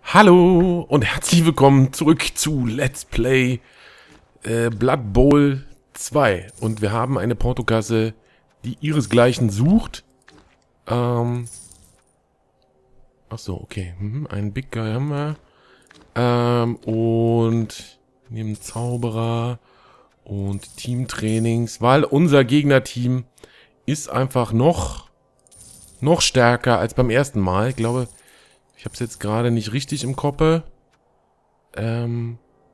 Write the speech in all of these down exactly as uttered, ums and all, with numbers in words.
Hallo und herzlich willkommen zurück zu Let's Play äh, Blood Bowl zwei. Und wir haben eine Portokasse, die ihresgleichen sucht. Ähm. Achso, okay. Mhm, einen Big Guy haben wir. Ähm, und nehmen Zauberer und Teamtrainings, weil unser Gegnerteam ist einfach noch, noch stärker als beim ersten Mal. Ich glaube... Ich habe es jetzt gerade nicht richtig im Kopf. Ähm.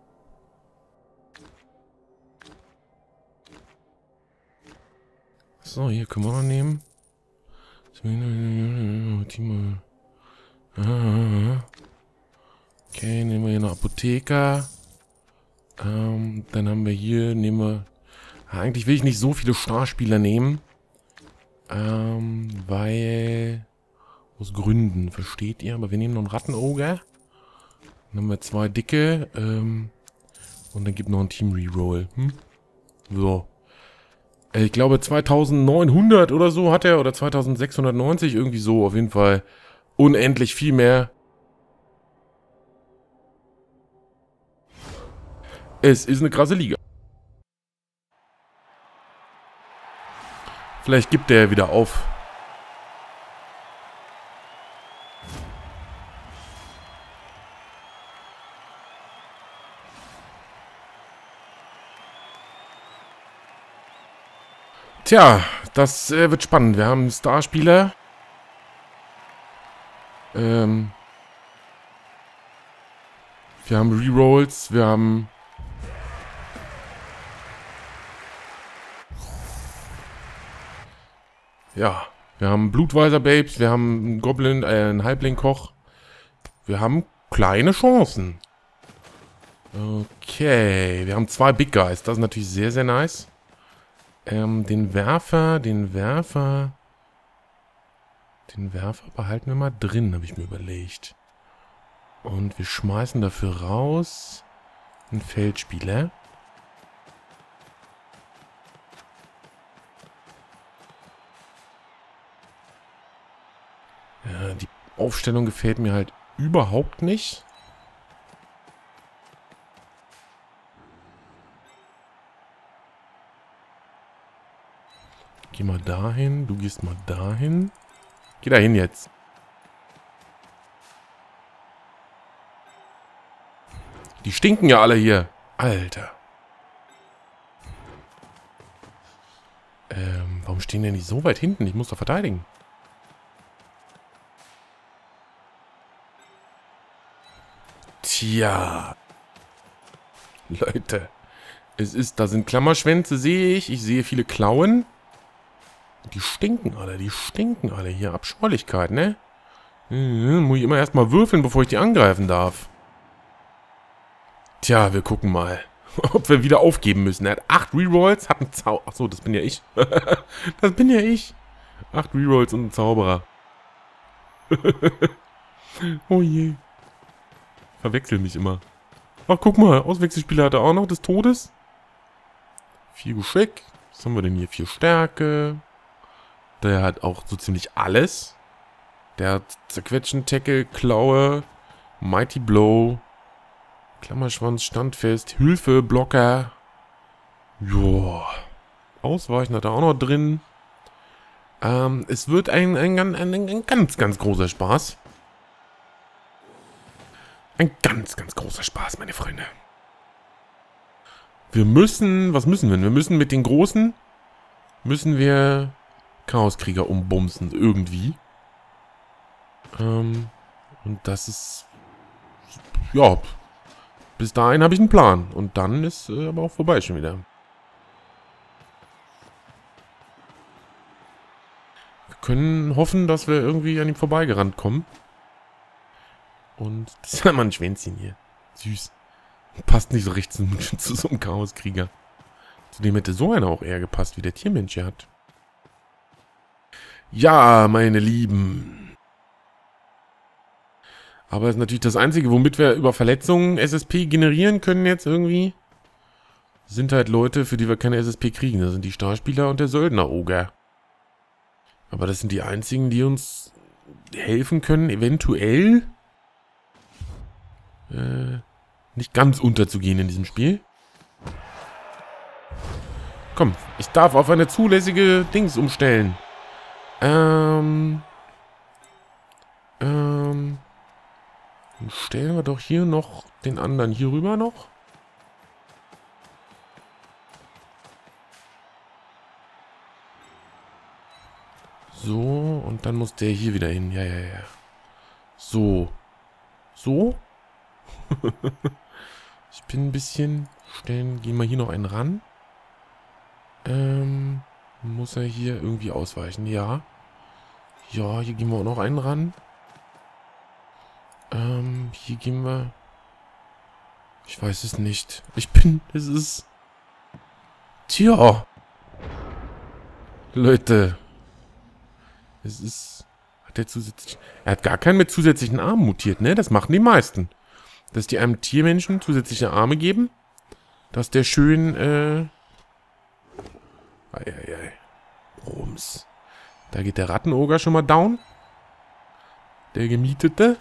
So, hier können wir mal nehmen. Okay, nehmen wir hier noch Apotheker. Ähm, dann haben wir hier, nehmen wir... Eigentlich will ich nicht so viele Starspieler nehmen. Ähm, weil... Aus Gründen, versteht ihr? Aber wir nehmen noch einen Rattenoger. Dann haben wir zwei dicke. Ähm, und dann gibt noch ein Team-Reroll. Hm? So. Ich glaube zweitausendneunhundert oder so hat er. Oder zweitausendsechshundertneunzig. Irgendwie so. Auf jeden Fall unendlich viel mehr. Es ist eine krasse Liga. Vielleicht gibt der wieder auf. Tja, das äh, wird spannend. Wir haben Starspieler. Ähm, wir haben Rerolls. Wir haben... Ja, wir haben Blutweiser Babes. Wir haben einen Goblin, äh, einen Halbling-Koch. Wir haben kleine Chancen. Okay, wir haben zwei Big Guys. Das ist natürlich sehr, sehr nice. Ähm, den Werfer, den Werfer... Den Werfer behalten wir mal drin, habe ich mir überlegt. Und wir schmeißen dafür raus einen Feldspieler. Ja, die Aufstellung gefällt mir halt überhaupt nicht. Geh mal dahin, du gehst mal dahin. Geh dahin jetzt. Die stinken ja alle hier. Alter. Ähm, warum stehen denn die so weit hinten? Ich muss doch verteidigen. Tja. Leute. Es ist, da sind Klammerschwänze, sehe ich. Ich sehe viele Klauen. Die stinken alle, die stinken alle hier. Abscheulichkeit, ne? Hm, muss ich immer erstmal würfeln, bevor ich die angreifen darf. Tja, wir gucken mal, ob wir wieder aufgeben müssen. Er hat acht Rerolls, hat einen Zauberer. Achso, das bin ja ich. Das bin ja ich. Acht Rerolls und ein Zauberer. Oh je. Verwechsel mich immer. Ach, guck mal, Auswechselspieler hat er auch noch des Todes. Vier Geschick. Was haben wir denn hier? Vier Stärke. Der hat auch so ziemlich alles. Der hat Zerquetschen, Tackle, Klaue, Mighty Blow, Klammerschwanz, Standfest, Hilfe, Blocker. Joa. Ausweichen hat er auch noch drin. Ähm, es wird ein, ein, ein, ein, ein ganz, ganz großer Spaß. Ein ganz, ganz großer Spaß, meine Freunde. Wir müssen, was müssen wir? Wir müssen mit den Großen, müssen wir Chaoskrieger umbumsen, irgendwie. Ähm, und das ist, ja, bis dahin habe ich einen Plan. Und dann ist äh, aber auch vorbei schon wieder. Wir können hoffen, dass wir irgendwie an ihm vorbeigerannt kommen. Und das ist ja mal ein Schwänzchen hier. Süß. Passt nicht so richtig zu, zu so einem Chaoskrieger. Zudem hätte so einer auch eher gepasst, wie der Tiermensch hier hat. Ja, meine Lieben. Aber das ist natürlich das Einzige, womit wir über Verletzungen S S P generieren können jetzt irgendwie. Sind halt Leute, für die wir keine S S P kriegen. Das sind die Starspieler und der Söldner-Oger. Aber das sind die einzigen, die uns helfen können, eventuell äh, nicht ganz unterzugehen in diesem Spiel. Komm, ich darf auf eine zulässige Dings umstellen. Ähm. Ähm. Dann stellen wir doch hier noch den anderen hier rüber noch. So, und dann muss der hier wieder hin. Ja, ja, ja. So. So. Ich bin ein bisschen... Stellen, gehen wir hier noch einen ran. Ähm, muss er hier irgendwie ausweichen? Ja. Ja, hier gehen wir auch noch einen ran. Ähm, hier gehen wir... Ich weiß es nicht. Ich bin... Es ist... Tja. Leute. Es ist... Hat der zusätzlich... Er hat gar keinen mit zusätzlichen Armen mutiert, ne? Das machen die meisten. Dass die einem Tiermenschen zusätzliche Arme geben. Dass der schön, äh... Eieiei. Rums. Da geht der Rattenoger schon mal down. Der Gemietete.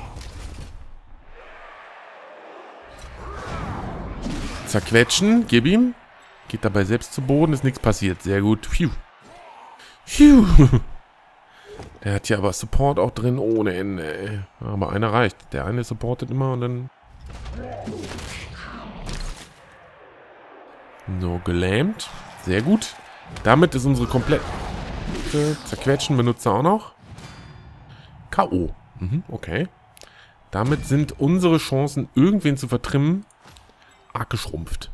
Zerquetschen. Gib ihm. Geht dabei selbst zu Boden. Ist nichts passiert. Sehr gut. Phew. Phew. Der hat hier aber Support auch drin ohne Ende, ey. Aber einer reicht. Der eine supportet immer und dann... So, gelähmt. Sehr gut. Damit ist unsere komplette... Zerquetschen benutzt er auch noch. K O. Mhm, okay. Damit sind unsere Chancen, irgendwen zu vertrimmen, arg geschrumpft.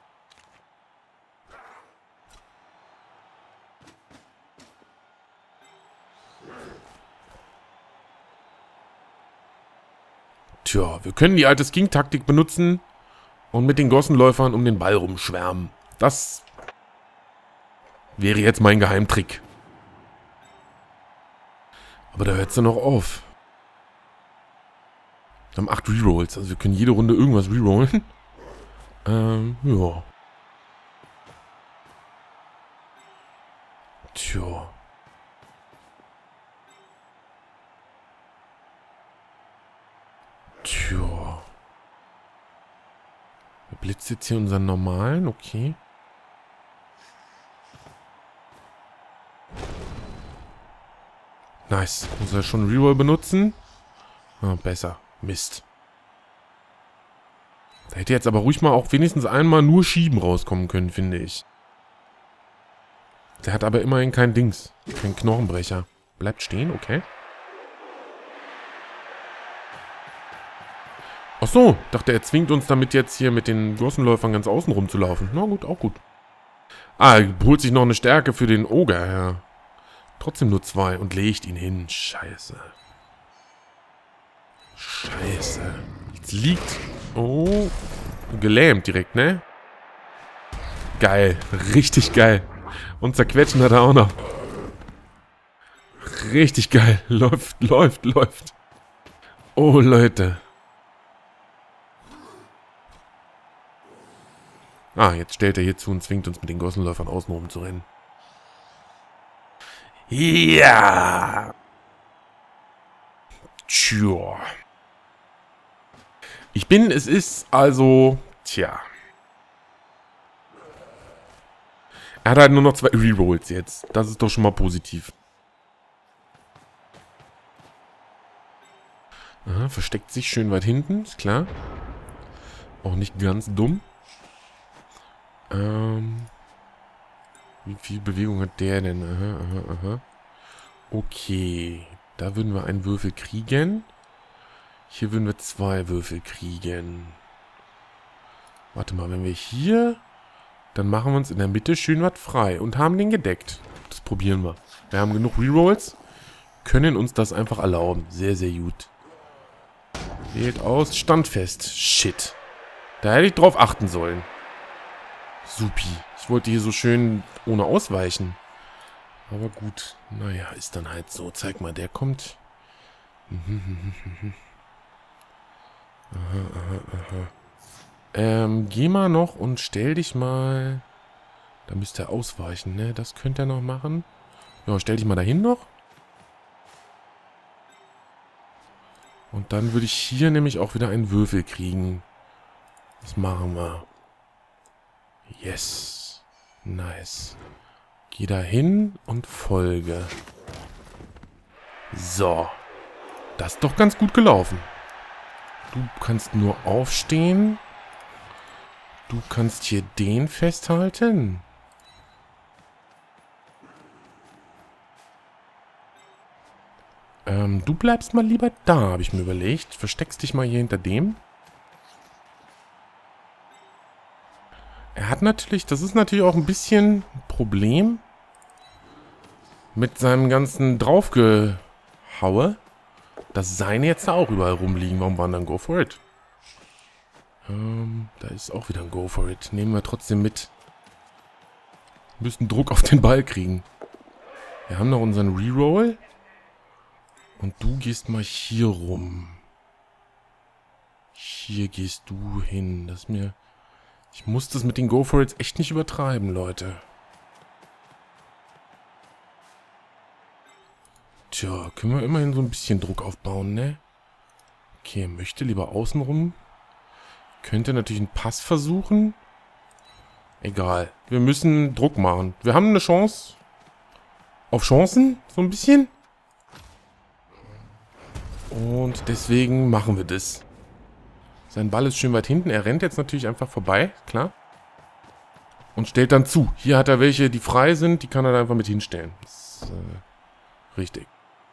Tja, wir können die alte Skink-Taktik benutzen und mit den Gossenläufern um den Ball rumschwärmen. Das wäre jetzt mein Geheimtrick. Aber da hört es dann noch auf. Wir haben acht Rerolls, also wir können jede Runde irgendwas rerollen. Ähm, ja. Tja. Tja. Er blitzt jetzt hier unseren normalen, okay. Nice. Muss er schon Reroll benutzen? Ah, besser. Mist. Da hätte jetzt aber ruhig mal auch wenigstens einmal nur Schieben rauskommen können, finde ich. Der hat aber immerhin kein Dings. Kein Knochenbrecher. Bleibt stehen, okay. Ach so, dachte er zwingt uns damit jetzt hier mit den Gossenläufern ganz außen rumzulaufen. Na gut, auch gut. Ah, er holt sich noch eine Stärke für den Oger, ja. Trotzdem nur zwei und legt ihn hin. Scheiße. Scheiße. Jetzt liegt... Oh. Gelähmt direkt, ne? Geil. Richtig geil. Und zerquetschen hat er auch noch. Richtig geil. Läuft, läuft, läuft. Oh, Leute. Ah, jetzt stellt er hier zu und zwingt uns mit den Gossenläufern außen rum zu rennen. Ja. Tja. Ich bin, es ist, also, tja. Er hat halt nur noch zwei Rerolls jetzt. Das ist doch schon mal positiv. Aha, versteckt sich schön weit hinten, ist klar. Auch nicht ganz dumm. Ähm. Wie viel Bewegung hat der denn? Aha, aha, aha. Okay. Da würden wir einen Würfel kriegen. Hier würden wir zwei Würfel kriegen. Warte mal, wenn wir hier... Dann machen wir uns in der Mitte schön was frei und haben den gedeckt. Das probieren wir. Wir haben genug Rerolls. Können uns das einfach erlauben. Sehr, sehr gut. Wählt aus. Standfest. Shit. Da hätte ich drauf achten sollen. Supi. Ich wollte hier so schön ohne ausweichen. Aber gut. Naja, ist dann halt so. Zeig mal, der kommt. Aha, aha, aha. Ähm, geh mal noch und stell dich mal... Da müsste er ausweichen, ne? Das könnte er noch machen. Ja, stell dich mal dahin noch. Und dann würde ich hier nämlich auch wieder einen Würfel kriegen. Das machen wir. Yes. Nice. Geh da hin und folge. So. Das ist doch ganz gut gelaufen. Du kannst nur aufstehen. Du kannst hier den festhalten. Ähm, du bleibst mal lieber da, habe ich mir überlegt. Versteckst dich mal hier hinter dem. Er hat natürlich, das ist natürlich auch ein bisschen ein Problem mit seinem ganzen Draufgehaue, dass seine jetzt da auch überall rumliegen. Warum waren dann Go for it? Ähm, da ist auch wieder ein Go for it. Nehmen wir trotzdem mit. Wir müssen Druck auf den Ball kriegen. Wir haben noch unseren Reroll. Und du gehst mal hier rum. Hier gehst du hin. Das ist mir... Ich muss das mit den Go for It's echt nicht übertreiben, Leute. Tja, können wir immerhin so ein bisschen Druck aufbauen, ne? Okay, er möchte lieber außenrum. Könnte natürlich einen Pass versuchen. Egal. Wir müssen Druck machen. Wir haben eine Chance. Auf Chancen, so ein bisschen. Und deswegen machen wir das. Sein Ball ist schön weit hinten. Er rennt jetzt natürlich einfach vorbei, klar. Und stellt dann zu. Hier hat er welche, die frei sind. Die kann er da einfach mit hinstellen. Das ist äh, richtig.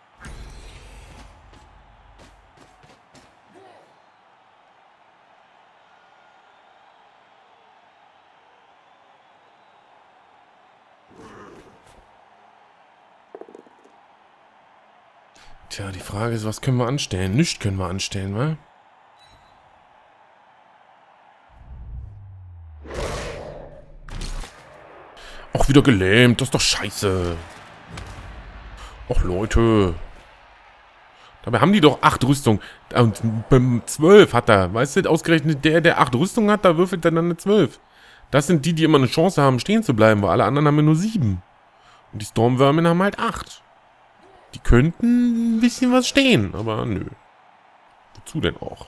Tja, die Frage ist, was können wir anstellen? Nichts können wir anstellen, wa? Auch wieder gelähmt, das ist doch scheiße. Och, Leute. Dabei haben die doch acht Rüstung. Und beim zwölf hat er. Weißt du, ausgerechnet der, der acht Rüstung hat, da würfelt er dann eine zwölf. Das sind die, die immer eine Chance haben, stehen zu bleiben, weil alle anderen haben ja nur sieben. Und die Stormvermin haben halt acht. Die könnten ein bisschen was stehen, aber nö. Wozu denn auch?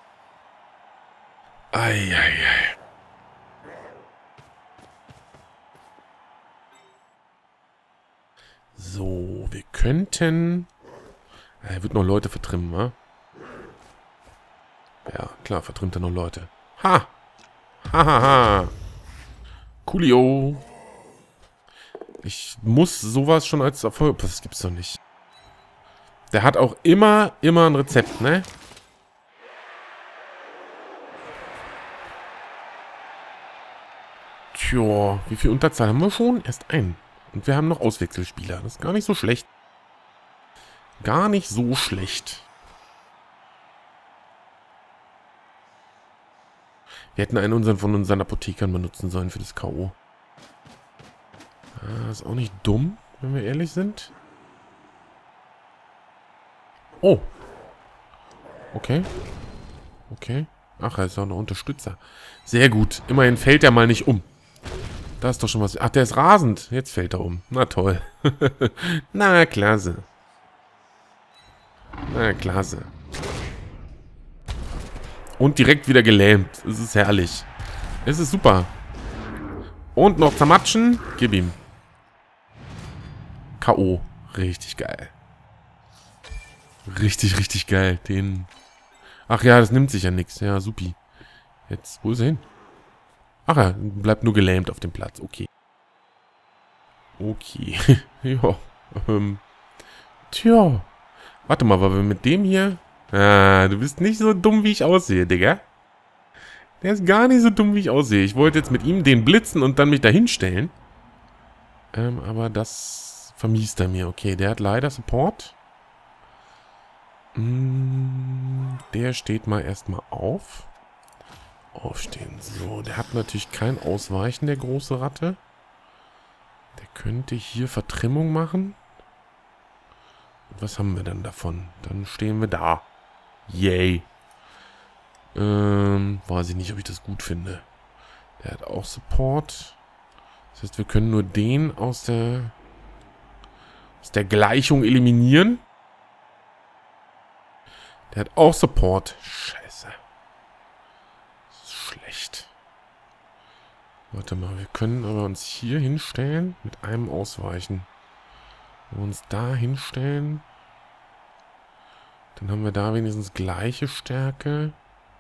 Eieiei. So, wir könnten... Er wird noch Leute vertrimmen, wa? Ja, klar, vertrimmt er noch Leute. Ha! Ha, ha, ha! Coolio! Ich muss sowas schon als Erfolg... Das gibt's doch nicht. Der hat auch immer, immer ein Rezept, ne? Tja, wie viel Unterzahl haben wir schon? Erst einen. Und wir haben noch Auswechselspieler. Das ist gar nicht so schlecht. Gar nicht so schlecht. Wir hätten einen unseren von unseren Apothekern benutzen sollen für das K O. Ah, ist auch nicht dumm, wenn wir ehrlich sind. Oh. Okay. Okay. Ach, er ist auch noch Unterstützer. Sehr gut. Immerhin fällt er mal nicht um. Da ist doch schon was. Ach, der ist rasend. Jetzt fällt er um. Na toll. Na, klasse. Na, klasse. Und direkt wieder gelähmt. Es ist herrlich. Es ist super. Und noch zermatschen. Gib ihm. K O. Richtig geil. Richtig, richtig geil. Den... Ach ja, das nimmt sich ja nichts. Ja, supi. Jetzt, wo ist er hin? Ach ja, bleibt nur gelähmt auf dem Platz. Okay. Okay. Ja. Ähm. Tja. Warte mal, weil wir mit dem hier... Ah, du bist nicht so dumm, wie ich aussehe, Digga. Der ist gar nicht so dumm, wie ich aussehe. Ich wollte jetzt mit ihm den blitzen und dann mich da hinstellen. Ähm, aber das vermiest er mir. Okay, der hat leider Support. Hm, der steht mal erstmal auf. Aufstehen. So, der hat natürlich kein Ausweichen, der große Ratte. Der könnte hier Vertrimmung machen. Und was haben wir dann davon? Dann stehen wir da. Yay. Ähm, weiß ich nicht, ob ich das gut finde. Der hat auch Support. Das heißt, wir können nur den aus der, aus der Gleichung eliminieren. Der hat auch Support. Scheiße. Das ist schlecht. Warte mal, wir können aber uns hier hinstellen mit einem Ausweichen. Wenn wir uns da hinstellen, dann haben wir da wenigstens gleiche Stärke.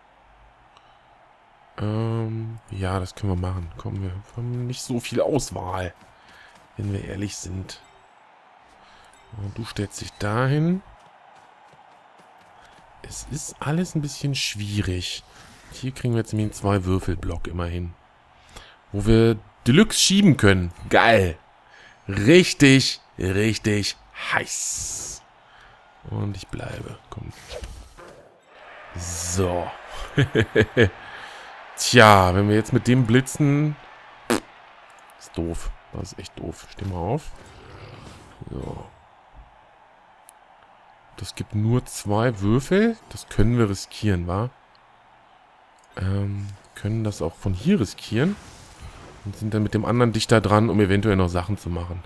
Ähm, ja, das können wir machen. Komm, wir haben nicht so viel Auswahl, wenn wir ehrlich sind. Und du stellst dich dahin. Es ist alles ein bisschen schwierig. Hier kriegen wir jetzt nämlich einen zwei Würfelblock immerhin. Wo wir Deluxe schieben können. Geil. Richtig, richtig heiß. Und ich bleibe. Komm. So. Tja, wenn wir jetzt mit dem blitzen... Ist doof. Das ist echt doof. Steh mal auf. So. Das gibt nur zwei Würfel. Das können wir riskieren, wa? Ähm, können das auch von hier riskieren. Und sind dann mit dem anderen dichter dran, um eventuell noch Sachen zu machen.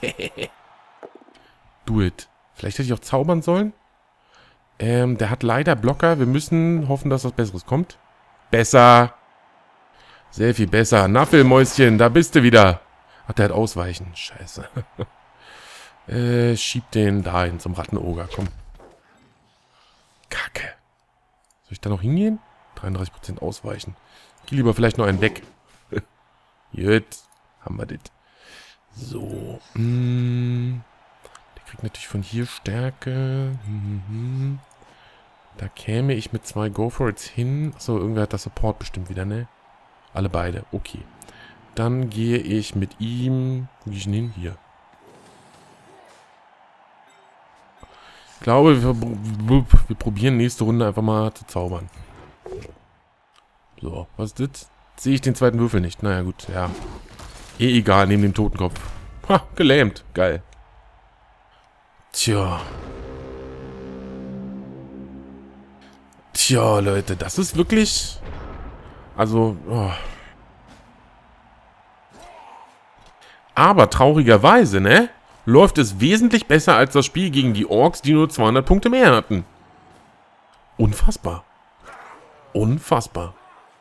Do it. Vielleicht hätte ich auch zaubern sollen. Ähm, der hat leider Blocker. Wir müssen hoffen, dass was Besseres kommt. Besser. Sehr viel besser. Naffelmäuschen, da bist du wieder. Ach, der hat Ausweichen. Scheiße. äh, schieb den dahin zum Rattenoger. Komm. Kacke. Soll ich da noch hingehen? dreiunddreißig Prozent Ausweichen. Geh lieber vielleicht noch einen weg. Gut. Haben wir das. So. Mm. Der kriegt natürlich von hier Stärke. Mhm. Da käme ich mit zwei Go-For-Its hin. Achso, irgendwer hat das Support bestimmt wieder, ne? Alle beide. Okay. Dann gehe ich mit ihm... Wo gehe ich denn hin? Hier. Ich glaube, wir, wir probieren nächste Runde einfach mal zu zaubern. So, was ist das? Sehe ich den zweiten Würfel nicht. Naja, gut, ja. Eh egal, neben dem Totenkopf. Ha, gelähmt. Geil. Tja. Tja, Leute, das ist wirklich... Also, oh. Aber traurigerweise, ne? Läuft es wesentlich besser als das Spiel gegen die Orks, die nur zweihundert Punkte mehr hatten. Unfassbar. Unfassbar.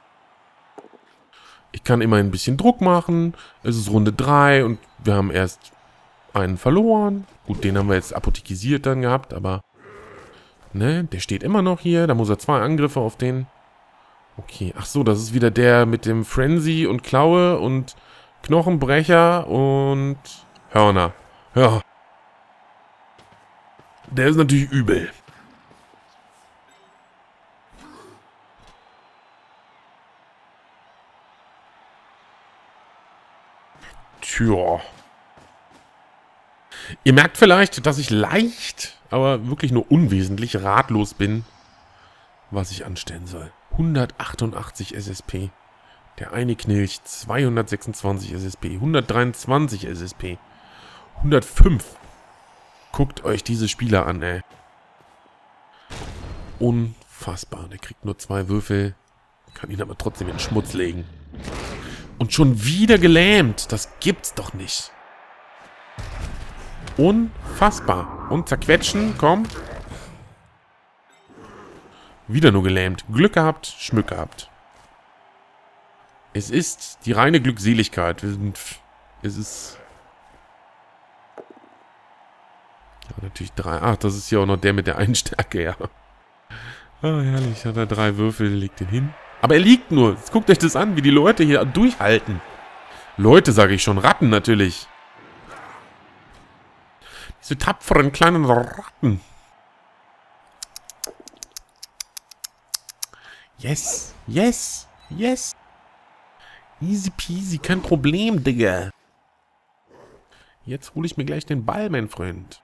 Ich kann immer ein bisschen Druck machen. Es ist Runde drei und wir haben erst einen verloren. Gut, den haben wir jetzt apothekisiert dann gehabt, aber... Ne, der steht immer noch hier. Da muss er zwei Angriffe auf den... Okay, ach so, das ist wieder der mit dem Frenzy und Klaue und Knochenbrecher und Hörner. Ja. Der ist natürlich übel. Tja. Ihr merkt vielleicht, dass ich leicht, aber wirklich nur unwesentlich ratlos bin, was ich anstellen soll. hundertachtundachtzig S S P. Der eine Knilch, zweihundertsechsundzwanzig S S P, hundertdreiundzwanzig S S P, hundertfünf. Guckt euch diese Spieler an, ey. Unfassbar. Der kriegt nur zwei Würfel, kann ihn aber trotzdem in den Schmutz legen. Und schon wieder gelähmt. Das gibt's doch nicht. Unfassbar. Und zerquetschen, komm. Wieder nur gelähmt. Glück gehabt, Schmück gehabt. Es ist die reine Glückseligkeit. Wir sind, es ist... Ja, natürlich drei. Ach, das ist ja auch noch der mit der einen Stärke, ja. Ah, herrlich. Hat er drei Würfel, legt den hin. Aber er liegt nur. Jetzt guckt euch das an, wie die Leute hier durchhalten. Leute, sage ich schon. Ratten natürlich. Diese tapferen kleinen Ratten. Yes. Yes. Yes. Easy peasy. Kein Problem, Digga. Jetzt hole ich mir gleich den Ball, mein Freund.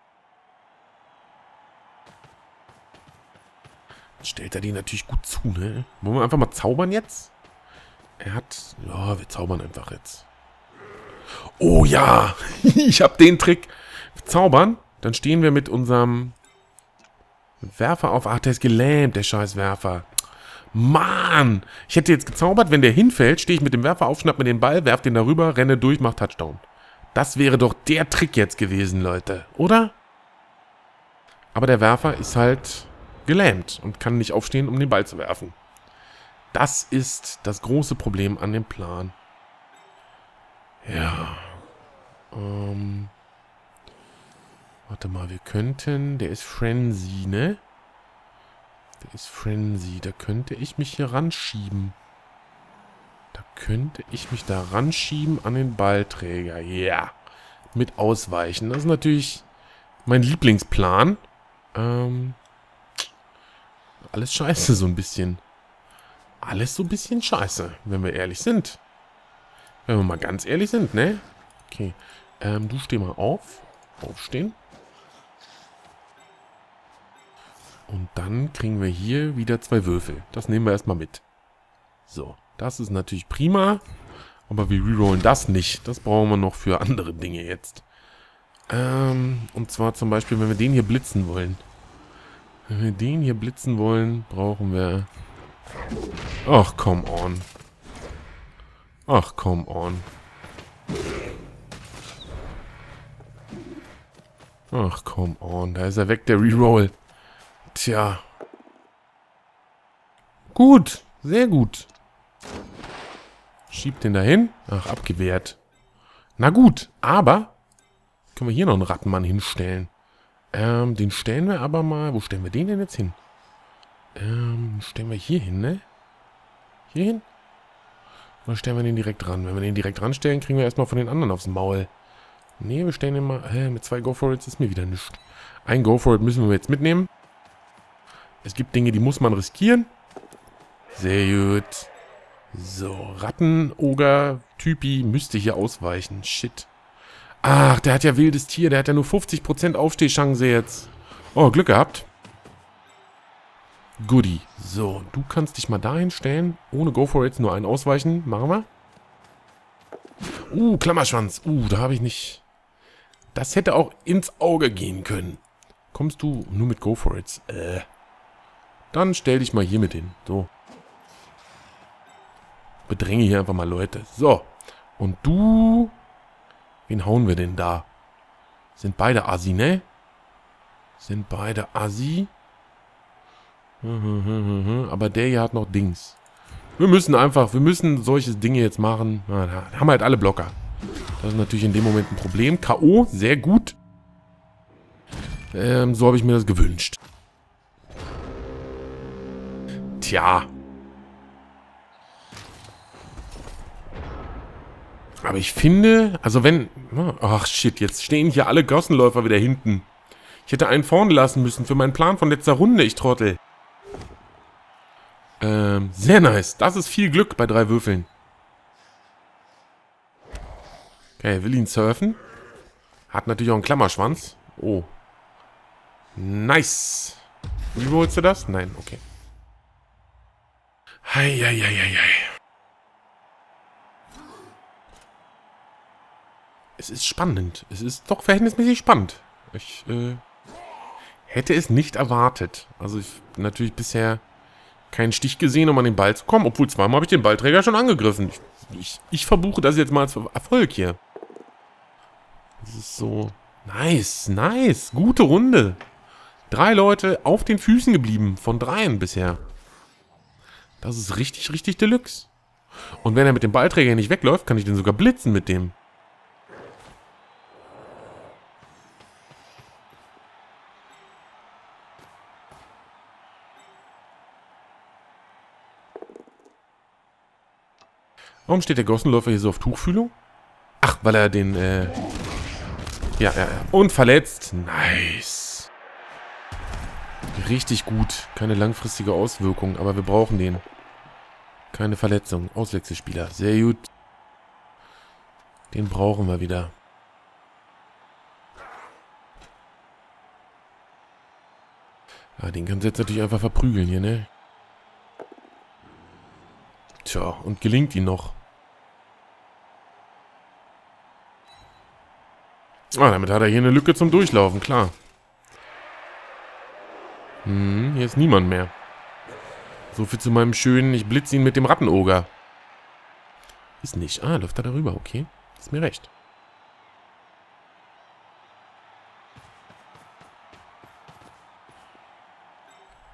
Jetzt stellt er die natürlich gut zu, ne? Wollen wir einfach mal zaubern jetzt? Er hat... Ja, wir zaubern einfach jetzt. Oh ja! Ich hab den Trick. Wir zaubern, dann stehen wir mit unserem Werfer auf. Ach, der ist gelähmt, der scheiß Werfer. Mann! Ich hätte jetzt gezaubert, wenn der hinfällt, stehe ich mit dem Werfer auf, schnapp mir den Ball, werf den darüber, renne durch, mach Touchdown. Das wäre doch der Trick jetzt gewesen, Leute. Oder? Aber der Werfer ist halt... gelähmt und kann nicht aufstehen, um den Ball zu werfen. Das ist das große Problem an dem Plan. Ja. Ähm. Warte mal, wir könnten... Der ist Frenzy, ne? Der ist Frenzy. Da könnte ich mich hier ranschieben. Da könnte ich mich da ranschieben an den Ballträger. Ja. Mit Ausweichen. Das ist natürlich mein Lieblingsplan. Ähm... Alles scheiße, so ein bisschen. Alles so ein bisschen scheiße, wenn wir ehrlich sind. Wenn wir mal ganz ehrlich sind, ne? Okay. Ähm, du steh mal auf. Aufstehen. Und dann kriegen wir hier wieder zwei Würfel. Das nehmen wir erstmal mit. So. Das ist natürlich prima. Aber wir rerollen das nicht. Das brauchen wir noch für andere Dinge jetzt. Ähm, und zwar zum Beispiel, wenn wir den hier blitzen wollen. Wenn wir den hier blitzen wollen, brauchen wir... Ach, come on. Ach, come on. Ach, come on. Da ist er weg, der Reroll. Tja. Gut. Sehr gut. Schiebt den dahin. Ach, abgewehrt. Na gut, aber... Können wir hier noch einen Rattenmann hinstellen. Ähm, den stellen wir aber mal... Wo stellen wir den denn jetzt hin? Ähm, stellen wir hier hin, ne? Hier hin? Oder stellen wir den direkt ran? Wenn wir den direkt ranstellen, kriegen wir erstmal von den anderen aufs Maul. Ne, wir stellen den mal... Hä, mit zwei Go-For-Its ist mir wieder nichts. Ein Go-For-It müssen wir jetzt mitnehmen. Es gibt Dinge, die muss man riskieren. Sehr gut. So, Ratten-Oger-Typi müsste hier ausweichen. Shit. Ach, der hat ja wildes Tier. Der hat ja nur fünfzig Prozent Aufstehchance jetzt. Oh, Glück gehabt. Goodie. So, du kannst dich mal dahin stellen. Ohne Go-For-Its nur ein ausweichen. Machen wir. Uh, Klammerschwanz. Uh, da habe ich nicht... Das hätte auch ins Auge gehen können. Kommst du nur mit Go-For-Its? Äh. Dann stell dich mal hier mit hin. So. Bedränge hier einfach mal Leute. So. Und du... Wen hauen wir denn da? Sind beide Assi, ne? Sind beide Assi? Aber der hier hat noch Dings. Wir müssen einfach, wir müssen solche Dinge jetzt machen. Na, da haben wir halt alle Blocker. Das ist natürlich in dem Moment ein Problem. K O, sehr gut. Ähm, so habe ich mir das gewünscht. Tja. Aber ich finde, also wenn... Ach shit, jetzt stehen hier alle Gossenläufer wieder hinten. Ich hätte einen vorne lassen müssen für meinen Plan von letzter Runde, ich Trottel. Ähm, sehr nice. Das ist viel Glück bei drei Würfeln. Okay, will ihn surfen. Hat natürlich auch einen Klammerschwanz. Oh. Nice. Wie holst du das? Nein, okay. Heieieiei. Es ist spannend. Es ist doch verhältnismäßig spannend. Ich äh, hätte es nicht erwartet. Also ich habe natürlich bisher keinen Stich gesehen, um an den Ball zu kommen. Obwohl zweimal habe ich den Ballträger schon angegriffen. Ich, ich, ich verbuche das jetzt mal als Erfolg hier. Das ist so... Nice, nice. Gute Runde. Drei Leute auf den Füßen geblieben. Von dreien bisher. Das ist richtig, richtig Deluxe. Und wenn er mit dem Ballträger nicht wegläuft, kann ich den sogar blitzen mit dem. Warum steht der Gossenläufer hier so auf Tuchfühlung? Ach, weil er den, äh... Ja, ja, ja. Und verletzt. Nice. Richtig gut. Keine langfristige Auswirkung, aber wir brauchen den. Keine Verletzung. Auswechselspieler. Sehr gut. Den brauchen wir wieder. Ja, den kannst du jetzt natürlich einfach verprügeln hier, ne? Tja, und gelingt ihn noch. Ah, damit hat er hier eine Lücke zum Durchlaufen, klar. Hm, hier ist niemand mehr. So viel zu meinem schönen, ich blitze ihn mit dem Rattenoger. Ist nicht. Ah, läuft er darüber, okay. Ist mir recht.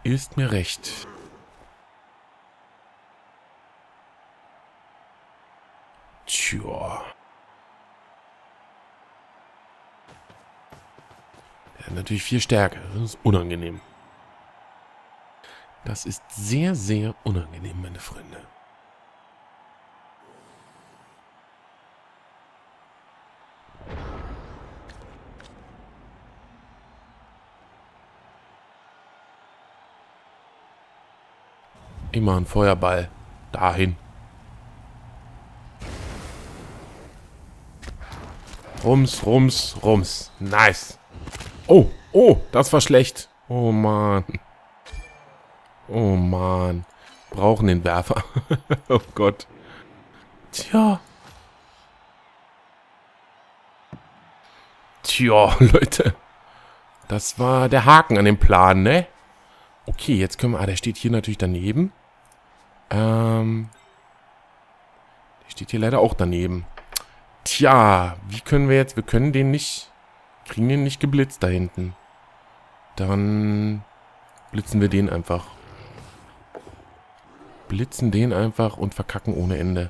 Ist mir recht. Tja. Der hat natürlich vier Stärke. Das ist unangenehm. Das ist sehr, sehr unangenehm, meine Freunde. Immer ein Feuerball. Dahin. Rums, rums, rums. Nice. Oh, oh, das war schlecht. Oh, Mann. Oh, Mann. Brauchen den Werfer. Oh Gott. Tja. Tja, Leute. Das war der Haken an dem Plan, ne? Okay, jetzt können wir... Ah, der steht hier natürlich daneben. Ähm... Der steht hier leider auch daneben. Tja, wie können wir jetzt... Wir können den nicht... Kriegen den nicht geblitzt da hinten. Dann... Blitzen wir den einfach. Blitzen den einfach und verkacken ohne Ende.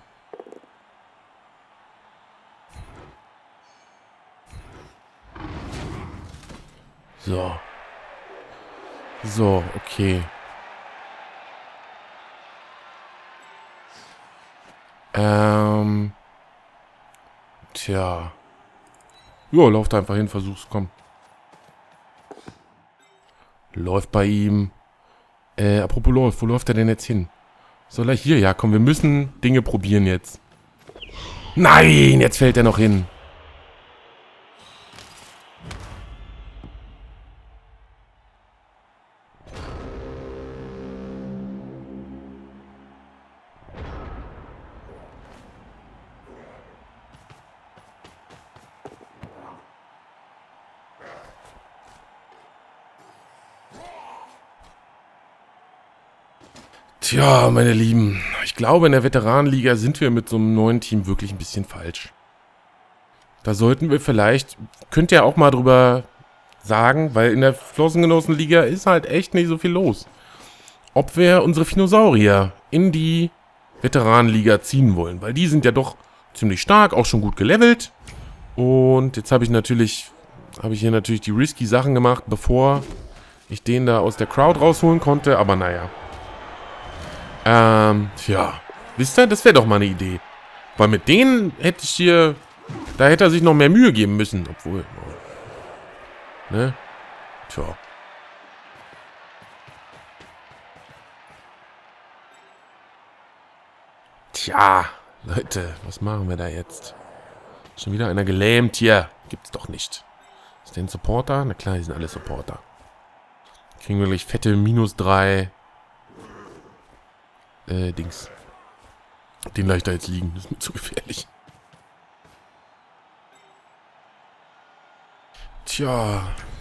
So. So, okay. Ähm. Tja. Jo, lauft einfach hin, versuch's, komm. Läuft bei ihm. Äh, apropos läuft, wo läuft er denn jetzt hin? Soll er hier? Ja, komm, wir müssen Dinge probieren jetzt. Nein, jetzt fällt er noch hin. Tja, meine Lieben, ich glaube, in der Veteranenliga sind wir mit so einem neuen Team wirklich ein bisschen falsch. Da sollten wir vielleicht, könnt ihr auch mal drüber sagen, weil in der Flossengenossenliga ist halt echt nicht so viel los. Ob wir unsere Phinosaurier in die Veteranenliga ziehen wollen, weil die sind ja doch ziemlich stark, auch schon gut gelevelt. Und jetzt habe ich natürlich, habe ich hier natürlich die risky Sachen gemacht, bevor ich den da aus der Crowd rausholen konnte, aber naja. Ähm, tja. Wisst ihr, das wäre doch mal eine Idee. Weil mit denen hätte ich hier... Da hätte er sich noch mehr Mühe geben müssen. Obwohl... Ne? Tja. Tja. Leute, was machen wir da jetzt? Schon wieder einer gelähmt hier. Gibt's doch nicht. Ist der ein Supporter? Na klar, die sind alle Supporter. Kriegen wir gleich fette minus drei... Äh, Dings. Den lasse ich da jetzt liegen. Das ist mir zu gefährlich. Tja.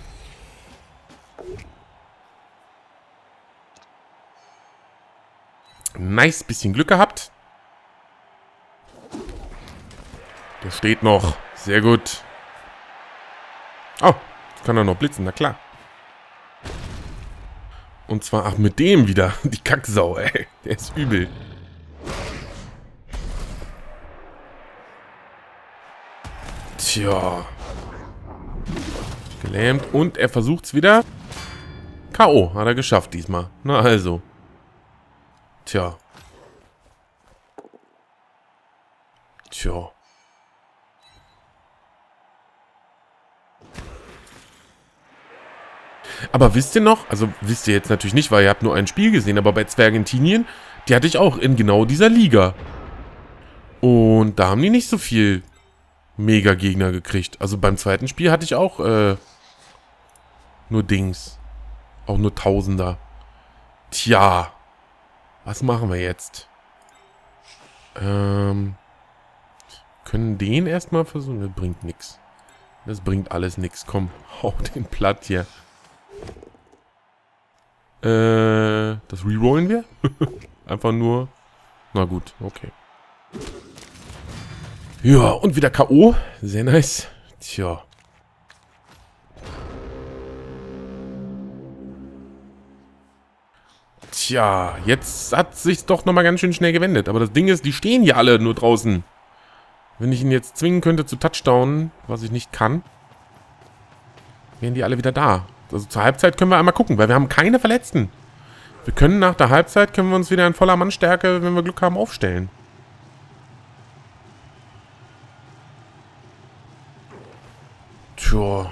Nice, bisschen Glück gehabt. Der steht noch. Sehr gut. Oh, jetzt kann er noch blitzen, na klar. Und zwar, ach, mit dem wieder. Die Kacksau, ey. Der ist übel. Tja. Gelähmt. Und er versucht's wieder. K O hat er geschafft diesmal. Na also. Tja. Tja. Aber wisst ihr noch, also wisst ihr jetzt natürlich nicht, weil ihr habt nur ein Spiel gesehen, aber bei Zwergentinien, die hatte ich auch in genau dieser Liga. Und da haben die nicht so viel Mega-Gegner gekriegt. Also beim zweiten Spiel hatte ich auch äh, nur Dings. Auch nur Tausender. Tja. Was machen wir jetzt? Ähm. Können den erstmal versuchen? Das bringt nichts. Das bringt alles nichts. Komm, hau den platt hier. Äh, das rerollen wir? Einfach nur... Na gut, okay. Ja, und wieder K O. Sehr nice. Tja. Tja, jetzt hat sich's doch nochmal ganz schön schnell gewendet. Aber das Ding ist, die stehen ja alle nur draußen. Wenn ich ihn jetzt zwingen könnte zu Touchdownen, was ich nicht kann, wären die alle wieder da. Also zur Halbzeit können wir einmal gucken, weil wir haben keine Verletzten. Wir können nach der Halbzeit, können wir uns wieder in voller Mannstärke, wenn wir Glück haben, aufstellen. Tja.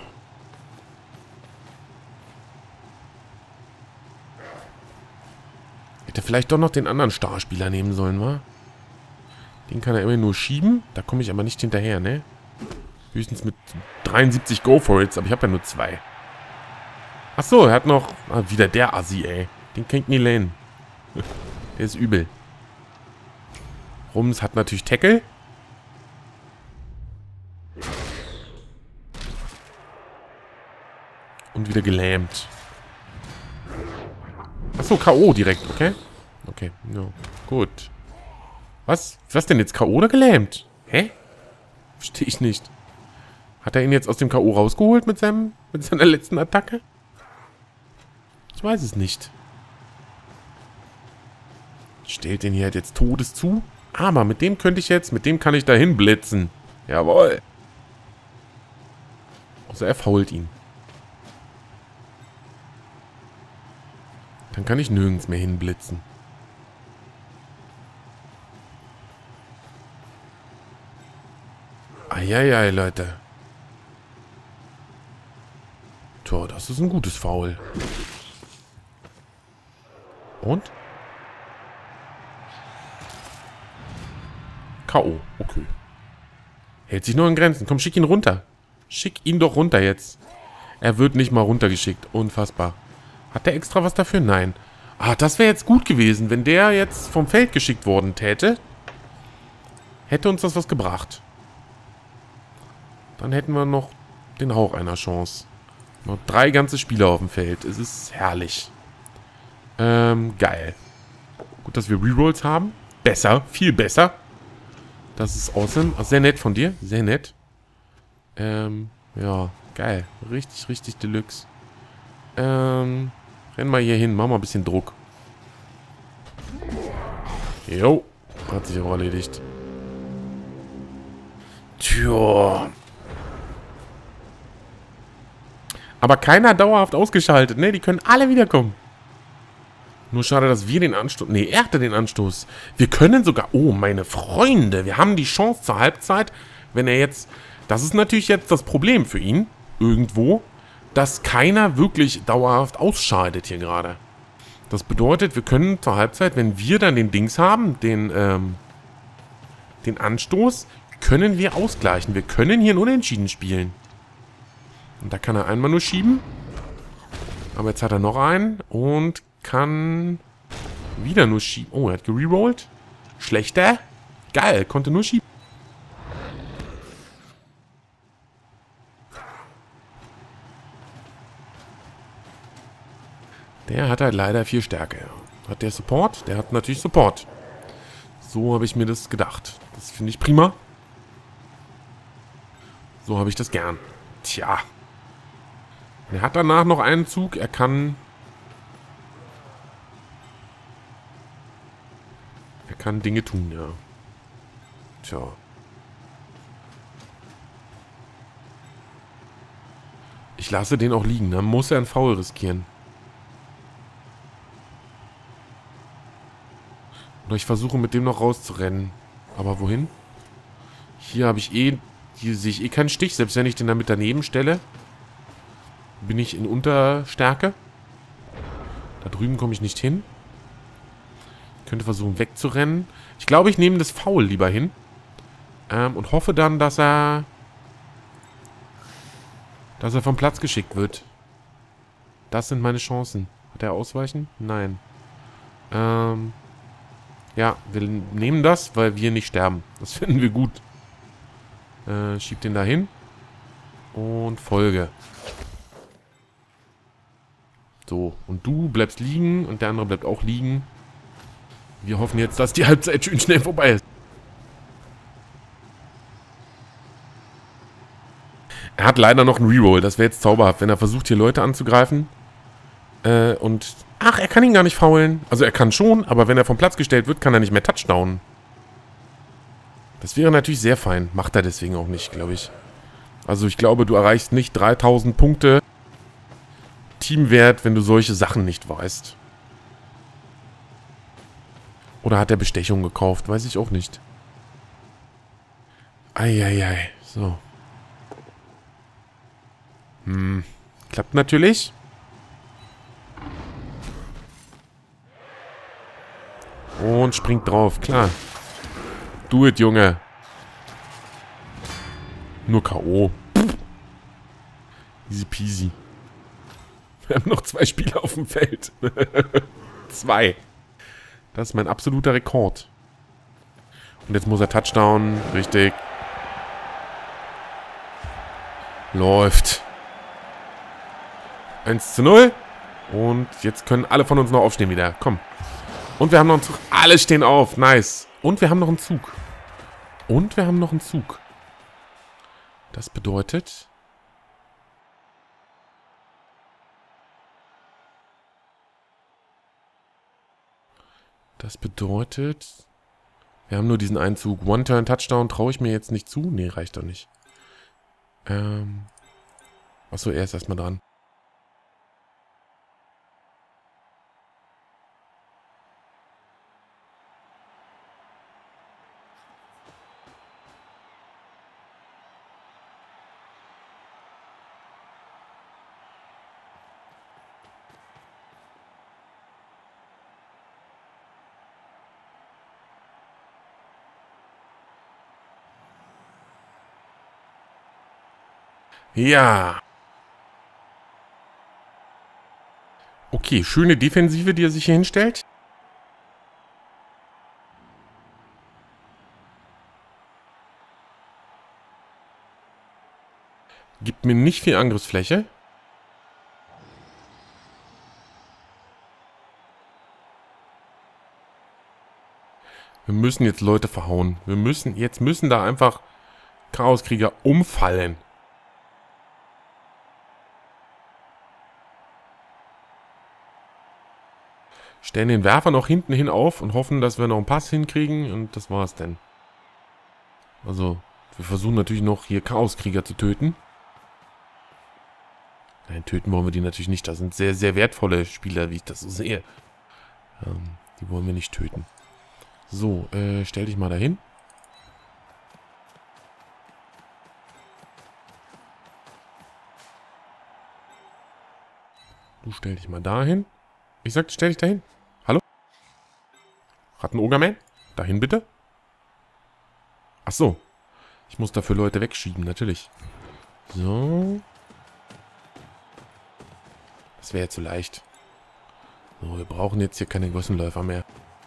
Hätte vielleicht doch noch den anderen Starspieler nehmen sollen, wa? Den kann er immer nur schieben. Da komme ich aber nicht hinterher, ne? Höchstens mit dreiundsiebzig Go-For-Its, aber ich habe ja nur zwei. Achso, er hat noch... Ah, wieder der Assi, ey. Den kennt nie Lane. Der ist übel. Rums hat natürlich Tackle. Und wieder gelähmt. Achso, K O direkt, okay? Okay, no. Gut. Was? Was denn jetzt? K O oder gelähmt? Hä? Verstehe ich nicht. Hat er ihn jetzt aus dem K O rausgeholt mit seinem, mit seiner letzten Attacke? Ich weiß es nicht. Stellt den hier halt jetzt Todes zu. Aber mit dem könnte ich jetzt, mit dem kann ich dahin blitzen. Jawohl. Außer er fault ihn. Dann kann ich nirgends mehr hinblitzen. Eieiei, Leute. Tja, das ist ein gutes Foul. Und? K O. Okay. Hält sich nur in Grenzen. Komm, schick ihn runter. Schick ihn doch runter jetzt. Er wird nicht mal runtergeschickt. Unfassbar. Hat der extra was dafür? Nein. Ah, das wäre jetzt gut gewesen, wenn der jetzt vom Feld geschickt worden täte. Hätte uns das was gebracht. Dann hätten wir noch den Hauch einer Chance. Noch drei ganze Spieler auf dem Feld. Es ist herrlich. Ähm, geil. Gut, dass wir Rerolls haben. Besser, viel besser. Das ist awesome. Ach, sehr nett von dir. Sehr nett. Ähm, ja, geil. Richtig, richtig Deluxe. Ähm, renn mal hier hin. Mach mal ein bisschen Druck. Jo. Hat sich auch erledigt. Tja. Aber keiner dauerhaft ausgeschaltet, ne? Die können alle wiederkommen. Nur schade, dass wir den Anstoß... Ne, er hatte den Anstoß. Wir können sogar... Oh, meine Freunde. Wir haben die Chance zur Halbzeit, wenn er jetzt... Das ist natürlich jetzt das Problem für ihn. Irgendwo. Dass keiner wirklich dauerhaft ausscheidet hier gerade. Das bedeutet, wir können zur Halbzeit, wenn wir dann den Dings haben, den, ähm... den Anstoß, können wir ausgleichen. Wir können hier ein Unentschieden spielen. Und da kann er einmal nur schieben. Aber jetzt hat er noch einen. Und kann wieder nur schieben. Oh, er hat gererollt. Schlechter. Geil, konnte nur schieben. Der hat halt leider viel Stärke. Hat der Support? Der hat natürlich Support. So habe ich mir das gedacht. Das finde ich prima. So habe ich das gern. Tja. Er hat danach noch einen Zug. Er kann... Er kann Dinge tun, ja. Tja. Ich lasse den auch liegen. Dann muss er einen Foul riskieren. Oder ich versuche mit dem noch rauszurennen. Aber wohin? Hier habe ich eh... Hier sehe ich eh keinen Stich. Selbst wenn ich den damit daneben stelle, bin ich in Unterstärke. Da drüben komme ich nicht hin. Ich könnte versuchen wegzurennen. Ich glaube, ich nehme das Foul lieber hin. Ähm, und hoffe dann, dass er... Dass er vom Platz geschickt wird. Das sind meine Chancen. Hat er ausweichen? Nein. Ähm... Ja, wir nehmen das, weil wir nicht sterben. Das finden wir gut. Äh, schieb den da hin. Und Folge. So, und du bleibst liegen und der andere bleibt auch liegen. Wir hoffen jetzt, dass die Halbzeit schön schnell vorbei ist. Er hat leider noch einen Reroll. Das wäre jetzt zauberhaft, wenn er versucht, hier Leute anzugreifen. Äh, und Ach, er kann ihn gar nicht faulen. Also er kann schon, aber wenn er vom Platz gestellt wird, kann er nicht mehr touchdownen. Das wäre natürlich sehr fein. Macht er deswegen auch nicht, glaube ich. Also ich glaube, du erreichst nicht dreitausend Punkte Teamwert, wenn du solche Sachen nicht weißt. Oder hat er Bestechung gekauft? Weiß ich auch nicht. Eieiei. So. Hm. Klappt natürlich. Und springt drauf. Klar. Do it, Junge. Nur K O Pff. Easy peasy. Wir haben noch zwei Spieler auf dem Feld. Zwei. Das ist mein absoluter Rekord. Und jetzt muss er Touchdown. Richtig. Läuft. eins zu null. Und jetzt können alle von uns noch aufstehen wieder. Komm. Und wir haben noch einen Zug. Alle stehen auf. Nice. Und wir haben noch einen Zug. Und wir haben noch einen Zug. Das bedeutet... Das bedeutet... Wir haben nur diesen einen Zug. One-Turn-Touchdown traue ich mir jetzt nicht zu. Nee, reicht doch nicht. Ähm... Achso, er ist erstmal dran. Ja. Okay, schöne Defensive, die er sich hier hinstellt. Gibt mir nicht viel Angriffsfläche. Wir müssen jetzt Leute verhauen. Wir müssen, jetzt müssen da einfach Chaoskrieger umfallen. Stellen den Werfer noch hinten hin auf und hoffen, dass wir noch einen Pass hinkriegen. Und das war's denn. Also, wir versuchen natürlich noch hier Chaoskrieger zu töten. Nein, töten wollen wir die natürlich nicht. Das sind sehr, sehr wertvolle Spieler, wie ich das so sehe. Ähm, die wollen wir nicht töten. So, äh, stell dich mal dahin. Du stell dich mal dahin. Ich sagte, stell dich dahin. Hallo? Ratten-Ogerman? Dahin bitte? Ach so. Ich muss dafür Leute wegschieben, natürlich. So. Das wäre jetzt zu leicht. So, wir brauchen jetzt hier keine Gossenläufer mehr.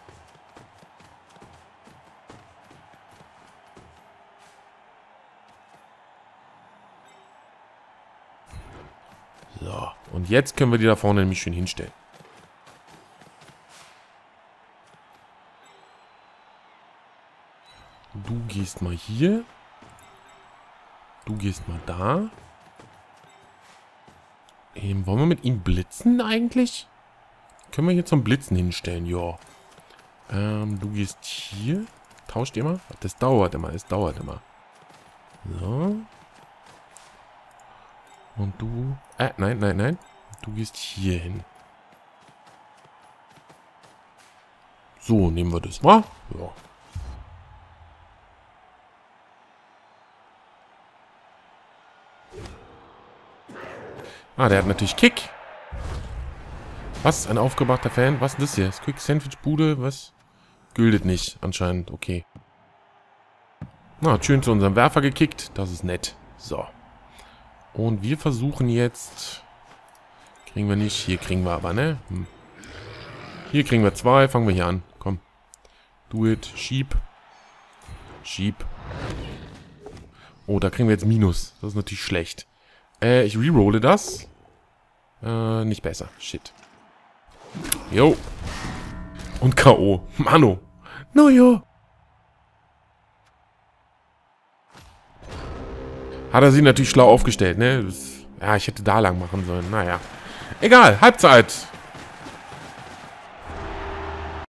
So, und jetzt können wir die da vorne nämlich schön hinstellen. Du gehst mal hier. Du gehst mal da. Ähm, wollen wir mit ihm blitzen eigentlich? Können wir hier zum Blitzen hinstellen, ja. Ähm, du gehst hier. Tauscht ihr mal? Das dauert immer, es dauert immer. So. Und du... Äh, nein, nein, nein. Du gehst hier hin. So, nehmen wir das mal. Ja. Ah, der hat natürlich Kick. Was? Ein aufgebrachter Fan? Was ist das hier? Das Quick Sandwich Bude? Was? Gültet nicht, anscheinend. Okay. Na, hat schön zu unserem Werfer gekickt. Das ist nett. So. Und wir versuchen jetzt... Kriegen wir nicht. Hier kriegen wir aber, ne? Hm. Hier kriegen wir zwei. Fangen wir hier an. Komm. Do it. Schieb. Schieb. Oh, da kriegen wir jetzt Minus. Das ist natürlich schlecht. Äh, ich rerolle das. Äh, nicht besser. Shit. Jo. Und K O. Mano. Naja. Hat er sie natürlich schlau aufgestellt, ne? Das, ja, ich hätte da lang machen sollen. Naja. Egal. Halbzeit.